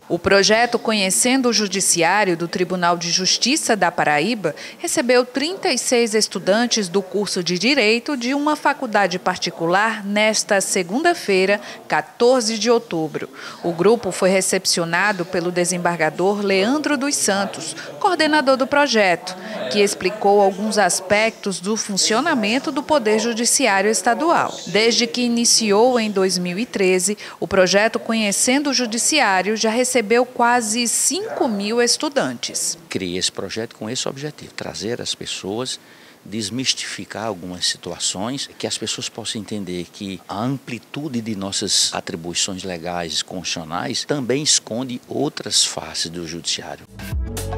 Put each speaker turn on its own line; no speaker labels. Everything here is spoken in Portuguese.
O projeto Conhecendo o Judiciário do Tribunal de Justiça da Paraíba recebeu 36 estudantes do curso de Direito de uma faculdade particular nesta segunda-feira, 14 de outubro. O grupo foi recepcionado pelo desembargador Leandro dos Santos, coordenador do projeto, que explicou alguns aspectos do funcionamento do Poder Judiciário Estadual. Desde que iniciou em 2013, o projeto Conhecendo o Judiciário já recebeu quase 5.000 estudantes.
Criei esse projeto com esse objetivo, trazer as pessoas, desmistificar algumas situações, que as pessoas possam entender que a amplitude de nossas atribuições legais e constitucionais também esconde outras faces do judiciário.